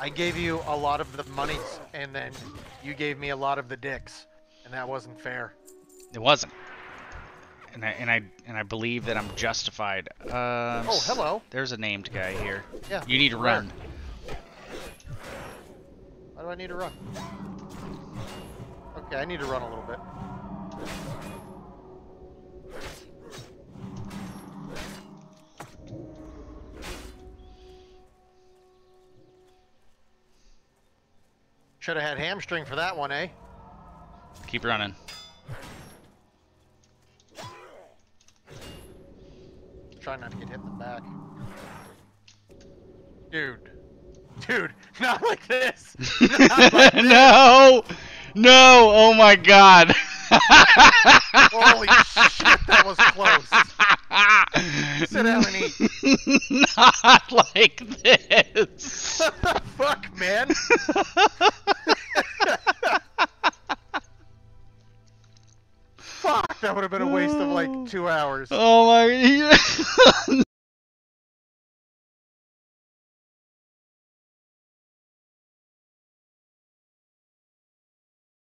I gave you a lot of the monies, and then you gave me a lot of the dicks, and that wasn't fair. It wasn't. And I believe that I'm justified. Oh, hello. There's a named guy here. Yeah. You need to run. Why do I need to run? Okay, I need to run a little bit. Should have had hamstring for that one, eh? Keep running. Try not to get hit in the back. Dude, not like this. Not like this. No! No! Oh my god! Holy shit, that was close. Sit down and eat. Not like this. What the fuck, man? Fuck, that would have been a waste of like 2 hours. Oh my